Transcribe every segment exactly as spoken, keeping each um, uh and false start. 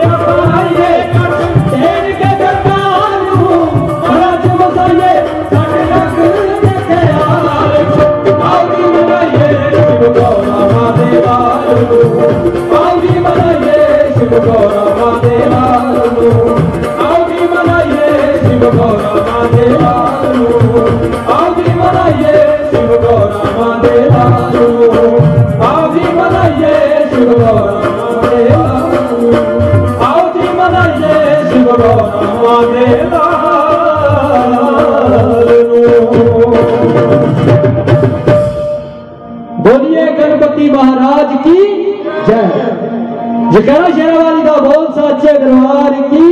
बोलिए गणपति महाराज की जय। जयकारा शेरावाली का बोल सच्चे दरबार की।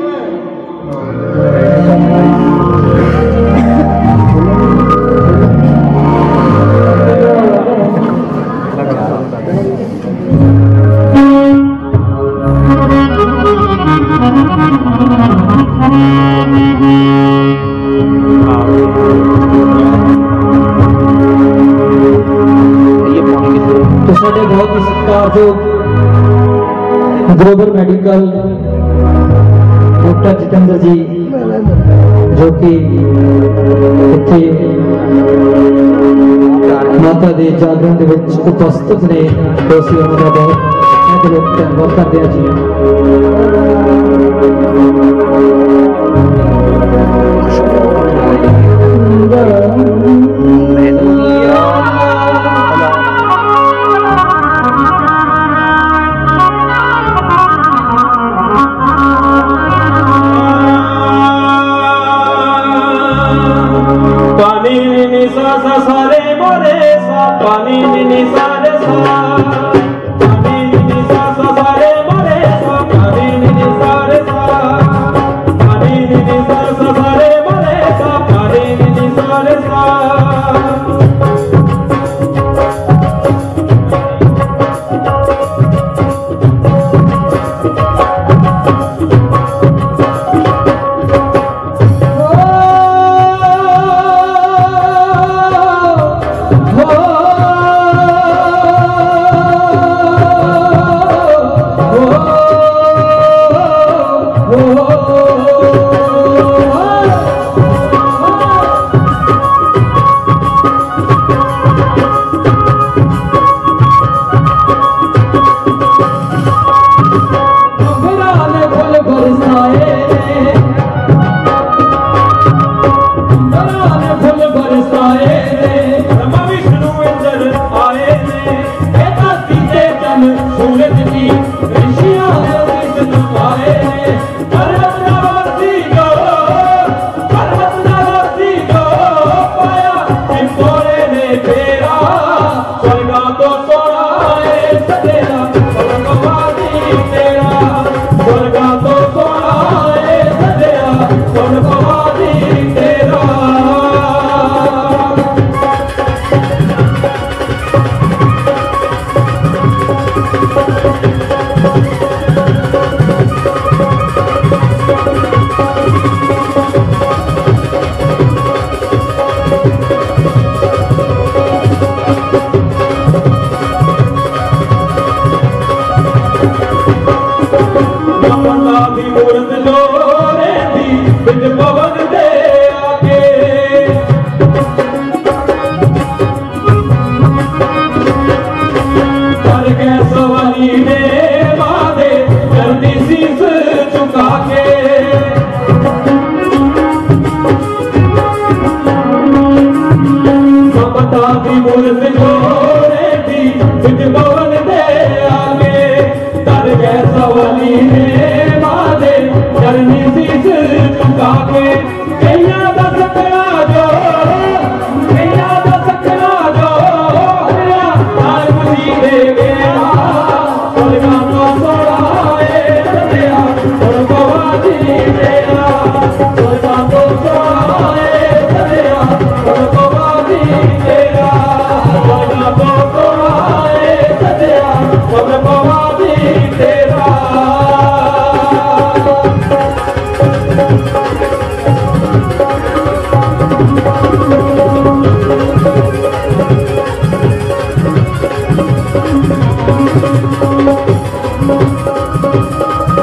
तो साढ़े बहुत ही सत्कारयोग global medical doctor Jitendra ji जो कि इत्थे माता दे जागरण दे विच उपस्थित ने, तो असीं उन्हां दा बहुत धन्यवाद करदे हां जी।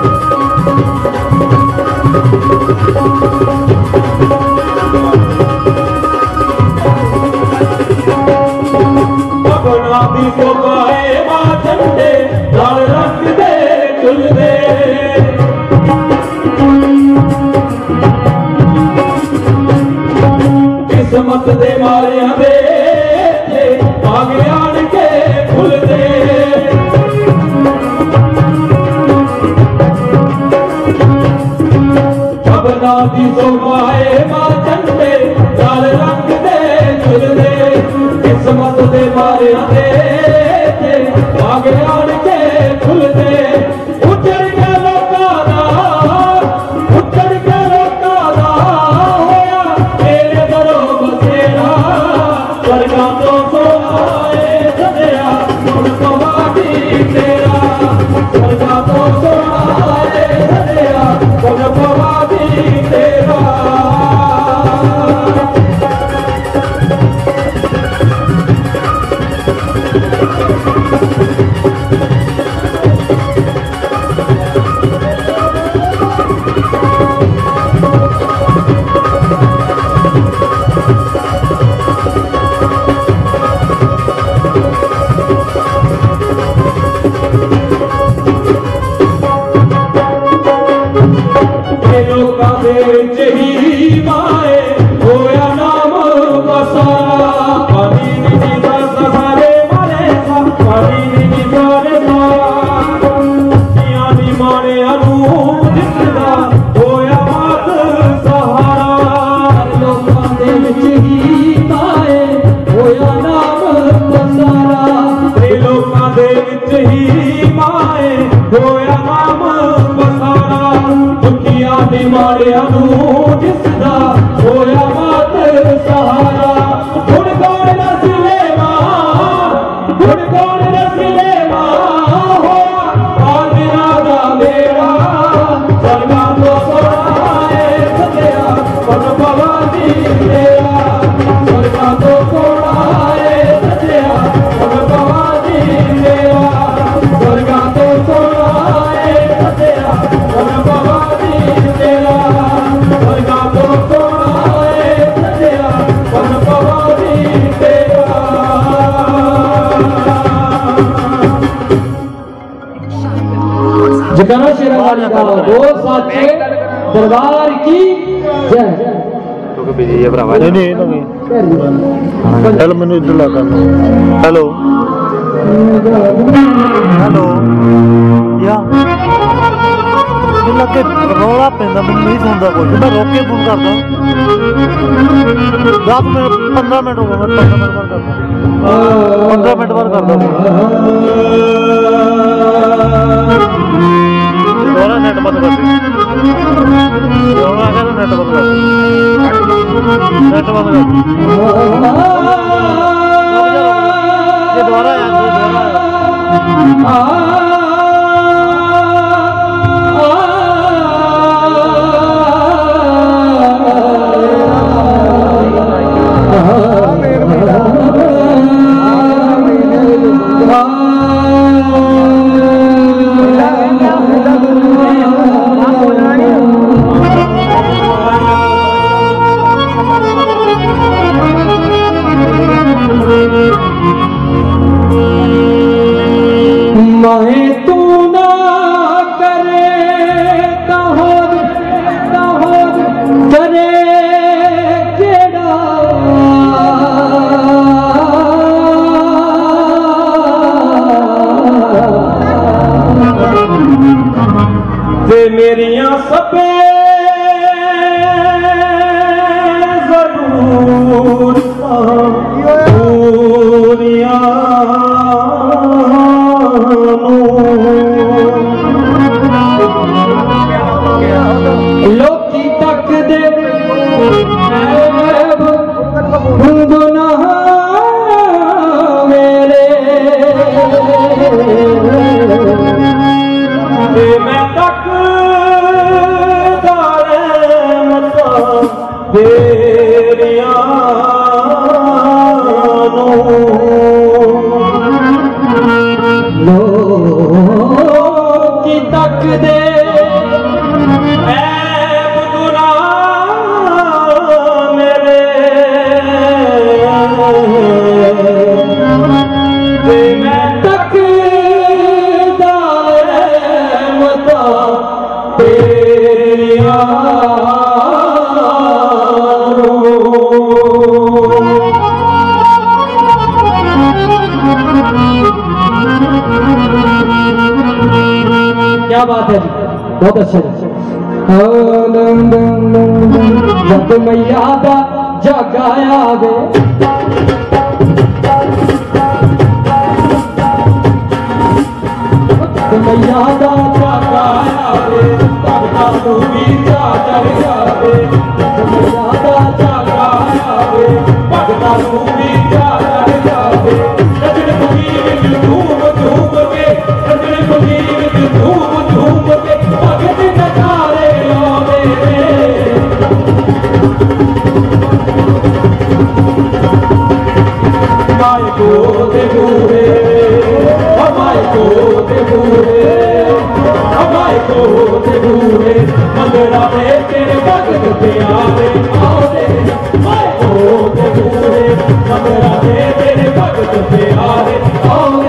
किस्मत दे मारिया दे आगे आन के खुल दे जबना दी सोमाए मां चंडे लाल रंग दे खुल दे किस्मत दे मारिया दे आगे आन के खुल दे उजड़ के लोका दा उजड़ के लोका दा होया तेरे दरो बसेरा स्वर्गां तो सोनाए सदिया हुण पवादी तेरा स्वर्गां तो सोनाए सदिया हुण पवादी तेरा मारिया जिसदा होया मात सहारा गुण गौण रसले मां गुण गौण रसले मां होया आदिना दा बेड़ा स्वर्गां तो सोनाए सदिया हुण पवादी तेरा स्वर्गां तो सोनाए सदिया हुण पवादी तेरा स्वर्गां तो सोनाए सदिया हुण पवादी तेरा स्वर्गां तो सोनाए सदिया हुण पवादी तेरा जकारा शेरा वाली का बोल साचे दरबार की जय क्योंकि बिजी है भरावा नहीं नहीं नहीं चल मैंने इधर ला कर हेलो हेलो या लगे रौला पैंदा मैं नहीं सुनता कुछ मैं रोक के फोन करदा दस मिनट पंद्रह मिनट हो गए मैं पंद्रह मिनट बाद करदा दोबारा नेट बंद कर दी दोबारा अगर नेट बंद कर नेट बंद कर ये दोबारा यार मेरिया सबे जरूर पूरिया लोकी तक दे गुनाह मेरे मैं तक तेरिया लोकी तक दे क्या बात है जी, बहुत अच्छा जब मैया दा जगाया वे मैया दा जगाया वे भगता तू भी चादर जावे मैया दा जगाया वे भगता तू भी चादर जावे रजन फकीर विच धूम धूम के रजन फकीर विच धूम धूम के भगत नचारे आवे माय को दे बूहे माय को दे बूहे माय को दे बूहे मंगला दे तेरे भगत प्यारे आवे माय को दे बूहे मंगला दे तेरे भगत प्यारे आवे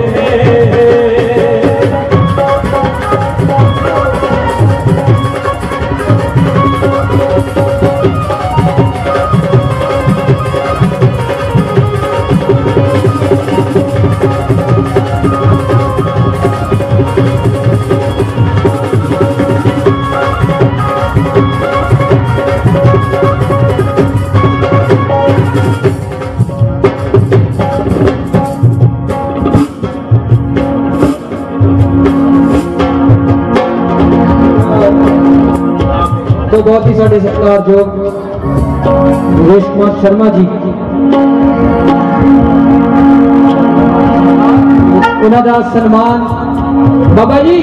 तो बहुत ही साढ़े सरकार जो नरेश कुमार शर्मा जी उन्होंने सन्मान बाबा जी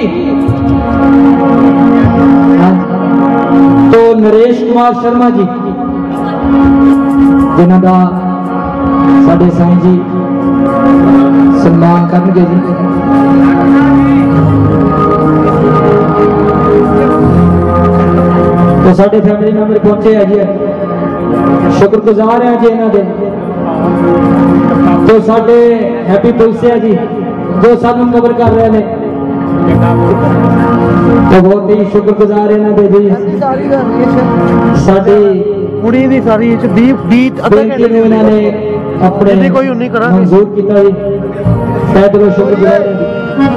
तो नरेश कुमार शर्मा जी जिन्हों का साढ़े साईं जी सन्मान करेंगे जी तो साढ़े फैमिली मैंबर पहुंचे है जी शुक्रगुजार हैं जी इन्हों के तो साढ़े हैप्पी पुलिस है जी जो सानू कवर कर रहे हैं तो बहुत ही शुक्रगुजार इन्हों के जी साड़ी कुड़ी दी सारी बीफ बीत बेनती ने उन्होंने अपने कोई उन्नी करा मंजूर किया जी तहे दिलों शुक्रगुजार हैं जी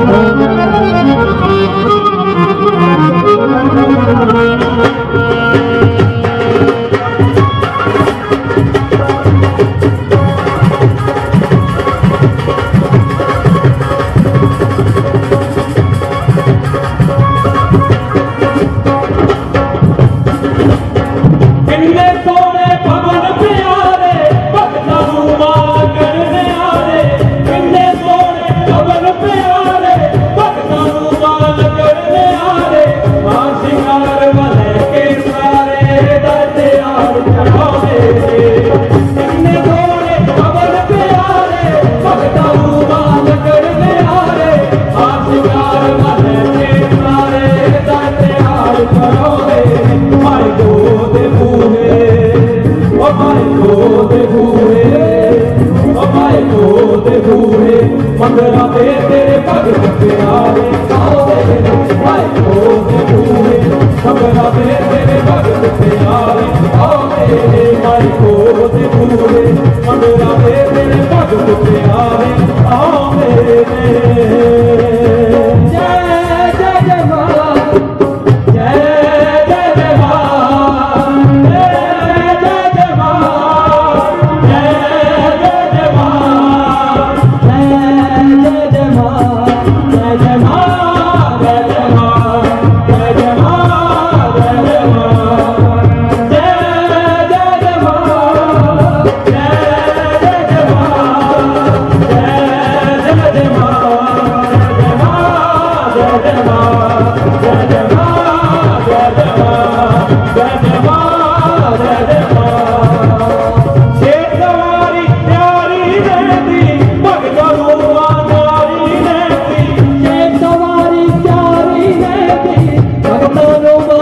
मंगला दे तेरे भगत प्यारे आवे माय को दे बूहे मंगला दे तेरे भगत प्यारे आवे माय को दे बूहे मंगला दे तेरे भगत प्यारे आवे जय जय जय मां जय जय जय मां जय जय जय मां जय जय जय मां जय जय मां जय जय मां जय जय मां जय जय मां जय जय मां जय जय जय मां जय जय जय मां जय जय जय मां जय जय मां जय जय मां जय जय मां जय जय मां जय जय मां शेर सवारी प्यारी रहती भगता रूपा नारी रहती शेर सवारी प्यारी रहती भगता रूपा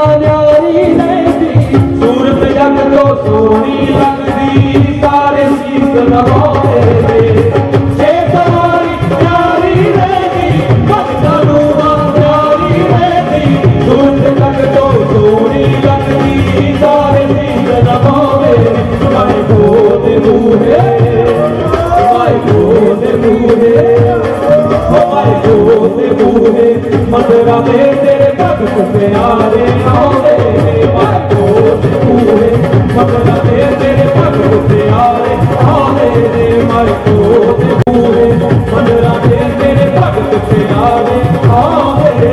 सारे शीश नवाते ने जे सवारी प्यारी रहेगी भक्तों प्यारी रहेगी दूर तक तो सोनी लगती सारे शीश नवाते माए गोद बूहे माए गोद बूहे माए गोद बूहे मंदिरा में तेरे भगत प्यारे आओगे माए गोद बूहे मंदिरा में तेरे भगत प्यारे आओगे माए गोद बूहे मंदिरा में तेरे भगत प्यारे आओगे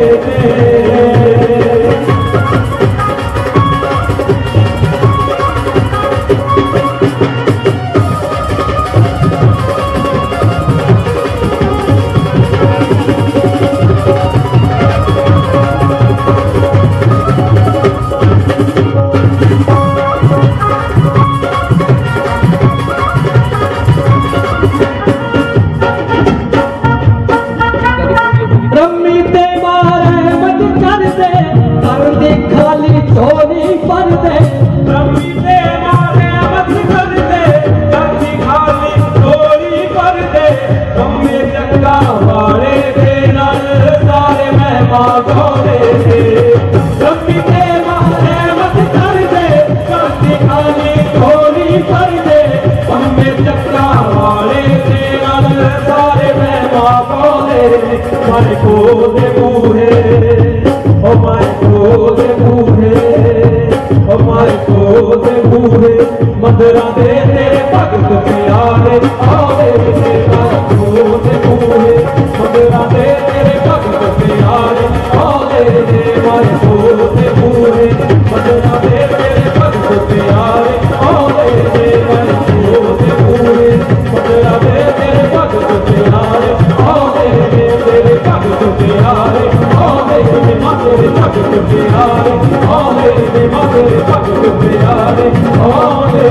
माए गोद बूहे ओ माए गोद बूहे ओ माए गोद बूहे मंदिरा दे तेरे भगत प्यारे आओगे माए गोद बूहे मंदिरा दे तेरे भगत प्यारे आओगे माए गोद बूहे मंदिरा दे तेरे भगत प्यारे आओगे माए गोद बूहे मंदिरा दे तेरे भगत प्यारे आओगे तेरे भगत प्यारे आओगे मां तेरे भगत प्यारे आओगे मां तेरे भगत प्यारे आओगे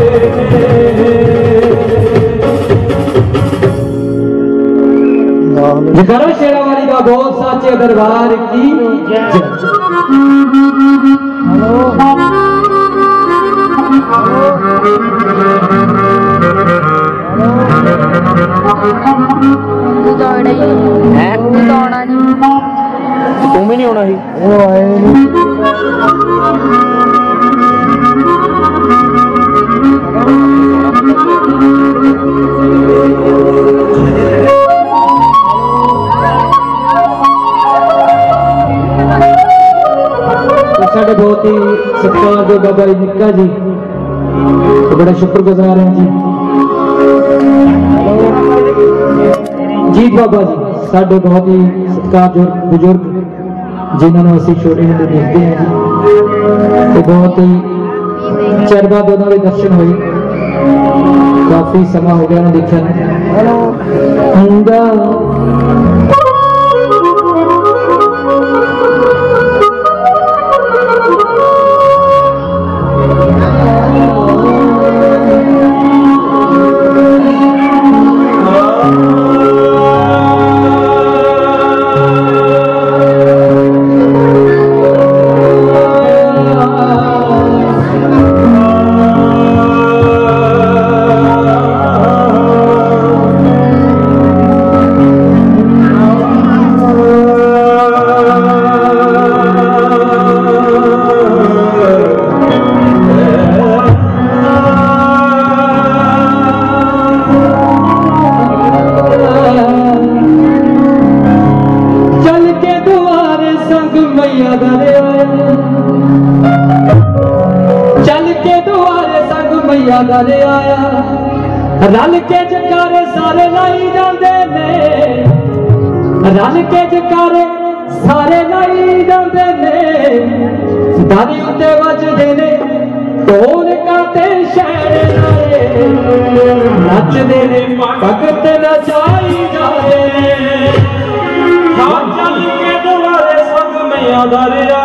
जयकारा शेरा वाली का बहुत साचे दरबार की जय। तू दौड़ा ही है तू दौड़ा नहीं तुम भी नहीं होना ही वो आए नहीं साढ़े बहुत ही सत्कार दे बाबा जी निक्का जी तो बड़ा शुक्रगुजार हैं जी जीत बाबा जी साढ़े बहुत ही सत्कारजोर बुजुर्ग जिन्होंने असी छोटे होंदे देखते हैं जी तो बहुत ही चर बाद उन्होंने दर्शन हुए काफी समा हो गया उन्हें देखा रल के जकारे सारे लाई जाते ने रल के जकारे सारे लाई जाते ने दादी उत्ते वजदे ने ढोल काते शहर नारे नचदे ने भगत नचाई जाए चल के दुआरे संग मैया दरिया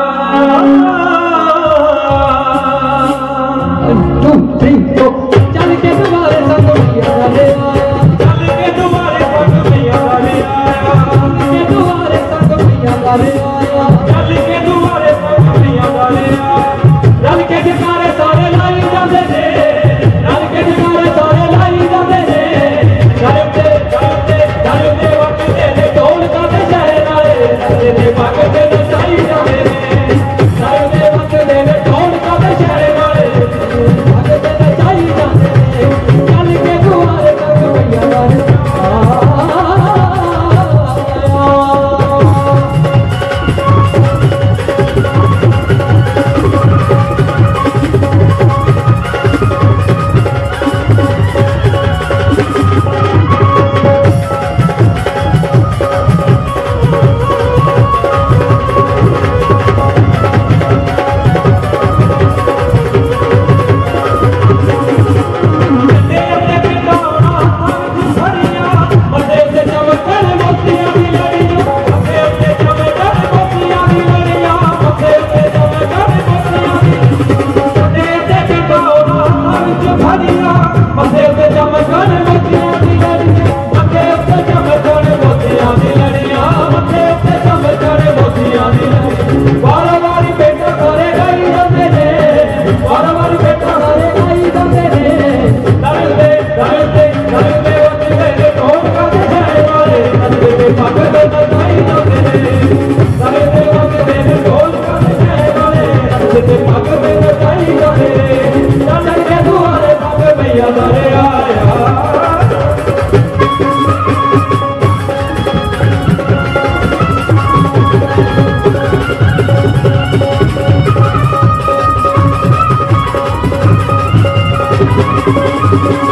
चल के तुम्हारे संग मैया दरिया चल के तुम्हारे संग मैया दरिया चल के तुम्हारे संग मैया दरिया चल के तुम्हारे संग मैया दरिया रल के जकारे सारे लाई जाते ने रल के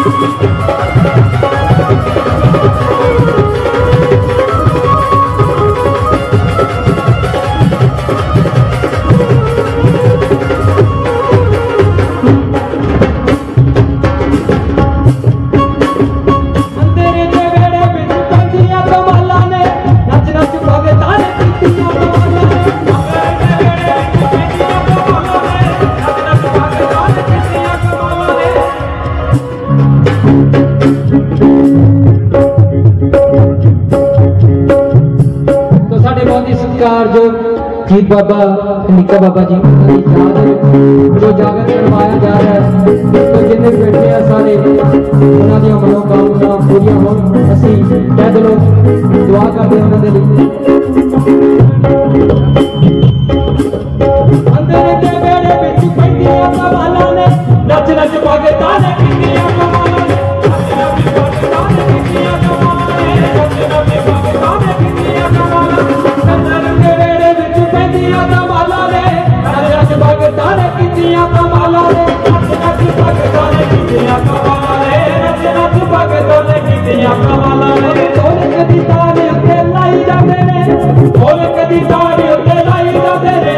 जो जीत बाबा निका बाबा जी जो जागर करवाया जा रहा है तो जिन्हें बैठे हैं सारे उन्होंने मनोकामना पूरी हो असी कह दिलो दुआ करते हैं उन्होंने अंदर के बेड़े विच पैंदियां कमालां ने नच नच पाकिस्तान कीतियां कमालां ने नच नच पाकिस्तान कीतियां कमालां ने नच नच पाकिस्तान कीतियां कमालां अंदर के बेड़े विच पैंदियां कमालां ने नच नच पाकिस्तान कीतियां कमालां ने नच नच पाकिस्तान कीतियां कमालां ने नच नच पाकिस्तान कीतियां कमालां ने ढोलक दी ताल उत्ते लाई जांदे ने ढोलक दी ताल उत्ते लाई जांदे ने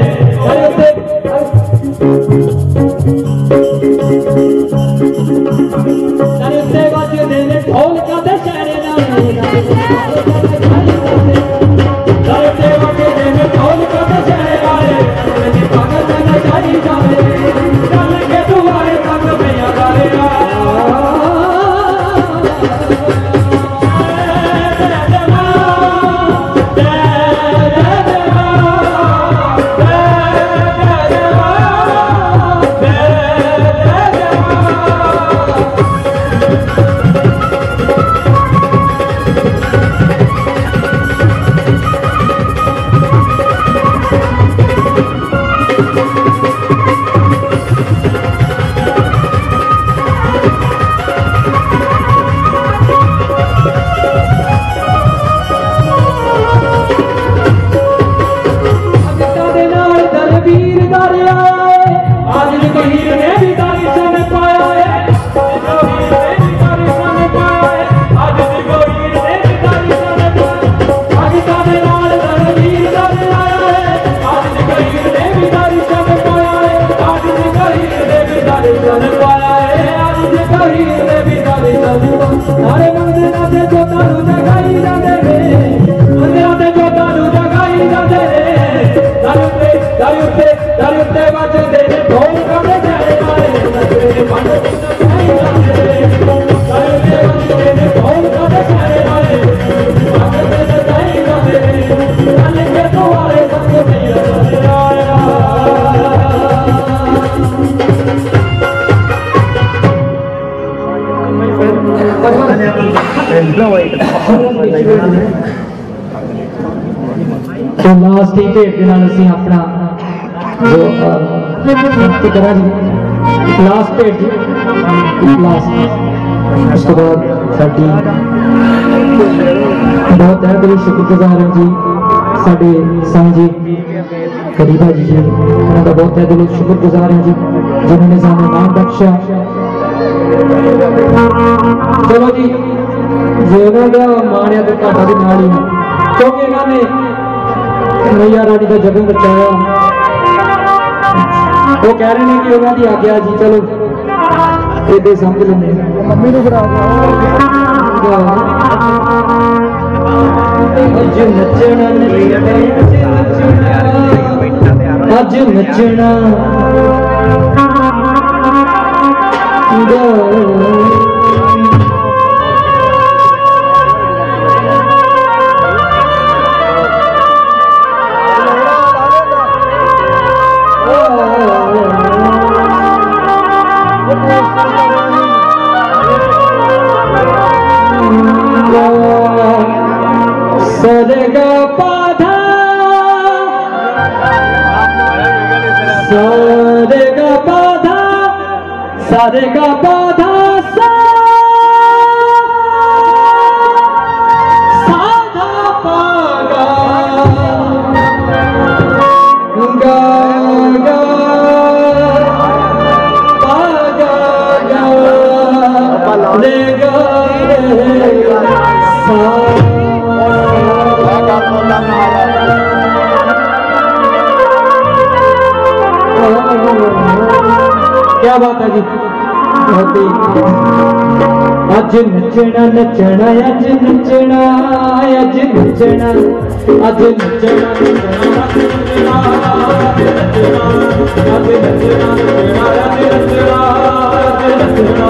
तो लास्ट ही भेट के नाल असीं अपना जो करा जी लास्ट भेट जी लास्ट उस तो बाद साडी बहुत है दिल शुक्रगुजार हैं जी साडे सांझे करीबा जी जी उन्होंने बहुत है दिल शुक्रगुजार हैं जी जिन्होंने सानू मान बख्शा। चलो जी जे उन्होंने माणिया तो घाटा भी नाल ही क्योंकि इन्होंने मैया रानी का जगन बचाया वो कह रहे हैं कि उन्होंने आज्ञा जी चलो इधे समझ लेंगे मम्मी ने बड़ा अज नचना अज नचना सरेगा पाधा सरेगा पाधा सरेगा पाधा साधा पागा गा गा पागा गा क्या बात है जी, बहुत ही। अज नचना नचना अज नचना अज नचना अज नचना नचना अज नचना अज नचना अज नचना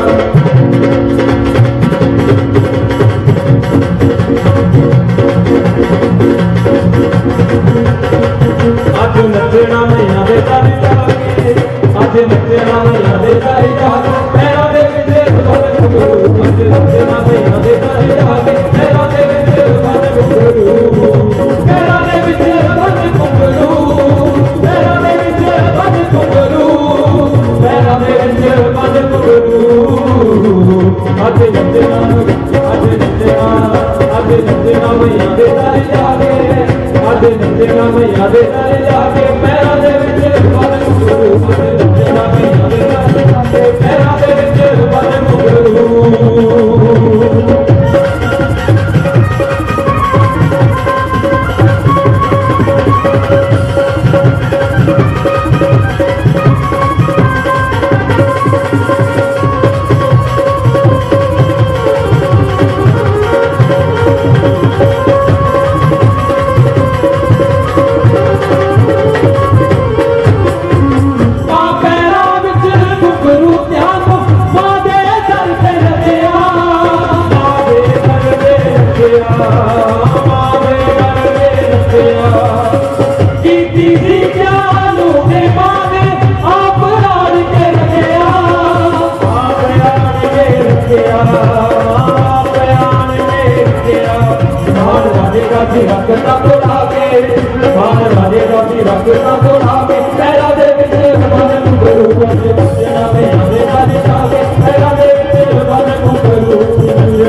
अज नचना मैया दे दर जाके अज नचना मैया दे दर जाके पैरों दे विच बन घुंघरू अज नचना मैया दे दर जाके पैरों दे विच बन घुंघरू पैरों दे विच बन घुंघरू पैरों दे विच बन घुंघरू पैरों दे विच बन घुंघरू अज नचना अज नचना अज नचना मैया दे दर जाके अज नचना मैया दे दर जाके पैरों दे विच बन घुंघरू अज नचना मैया दे दर जाके पैरों दे विच बन घुंघरू।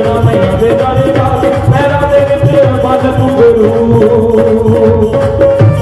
Thank you.